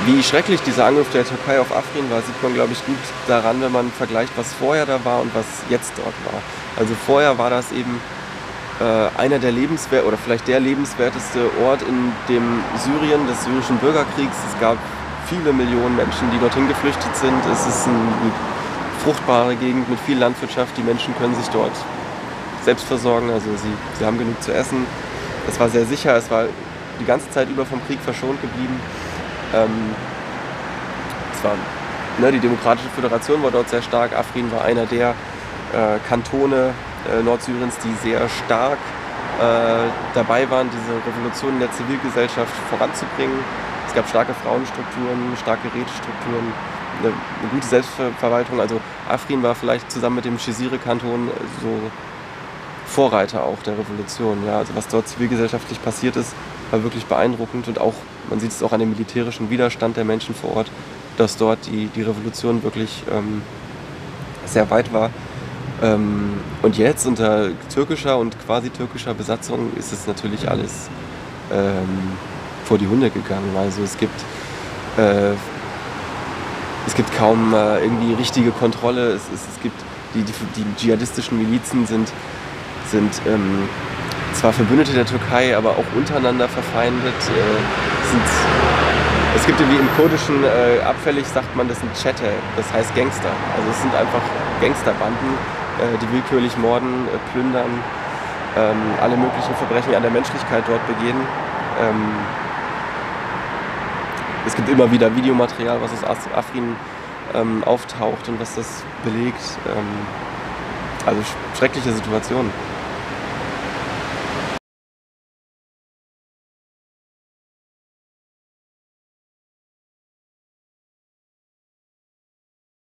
Wie schrecklich dieser Angriff der Türkei auf Afrin war, sieht man, glaube ich, gut daran, wenn man vergleicht, was vorher da war und was jetzt dort war. Also vorher war das eben einer der oder vielleicht der lebenswerteste Ort in dem Syrien, des syrischen Bürgerkriegs. Es gab viele Millionen Menschen, die dorthin geflüchtet sind. Es ist eine fruchtbare Gegend mit viel Landwirtschaft. Die Menschen können sich dort selbst versorgen, also sie haben genug zu essen. Es war sehr sicher, es war die ganze Zeit über vom Krieg verschont geblieben. Die Demokratische Föderation war dort sehr stark. Afrin war einer der Kantone Nordsyriens, die sehr stark dabei waren, diese Revolution in der Zivilgesellschaft voranzubringen. Es gab starke Frauenstrukturen, starke Rätestrukturen, eine gute Selbstverwaltung. Also Afrin war vielleicht zusammen mit dem Cizre-Kanton so Vorreiter auch der Revolution. Ja. Also was dort zivilgesellschaftlich passiert ist, war wirklich beeindruckend, und auch, man sieht es auch an dem militärischen Widerstand der Menschen vor Ort, dass dort die Revolution wirklich sehr weit war. Und jetzt unter türkischer und quasi türkischer Besatzung ist es natürlich alles vor die Hunde gegangen. Also es gibt kaum irgendwie richtige Kontrolle. Es gibt die dschihadistischen Milizen sind zwar Verbündete der Türkei, aber auch untereinander verfeindet. Es gibt irgendwie im Kurdischen, abfällig sagt man, das sind Çete, das heißt Gangster. Also es sind einfach Gangsterbanden, die willkürlich morden, plündern, alle möglichen Verbrechen an der Menschlichkeit dort begehen. Es gibt immer wieder Videomaterial, was aus Afrin auftaucht und was das belegt. Also schreckliche Situationen.